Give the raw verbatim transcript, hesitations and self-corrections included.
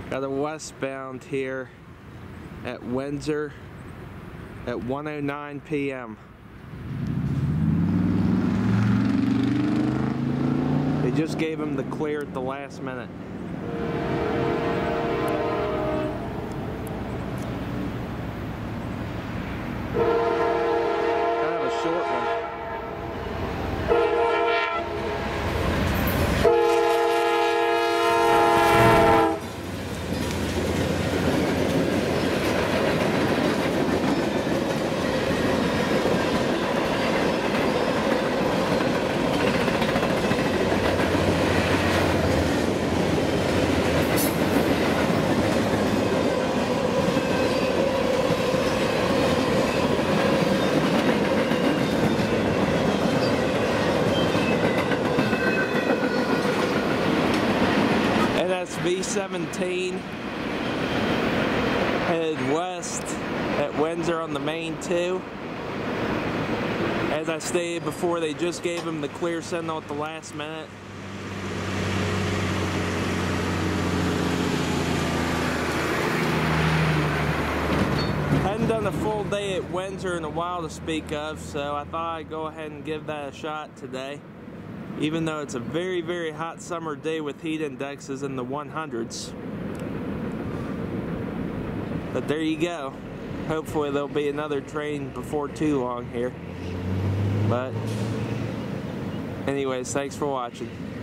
Got a westbound here at Windsor at one oh nine p m They just gave him the clear at the last minute. Kind of a short one. V seventeen headed west at Windsor on the main two. As I stated before, they just gave him the clear signal at the last minute. Hadn't done a full day at Windsor in a while to speak of, so I thought I'd go ahead and give that a shot today. Even though it's a very, very hot summer day with heat indexes in the hundreds. But there you go. Hopefully there'll be another train before too long here. But anyways, thanks for watching.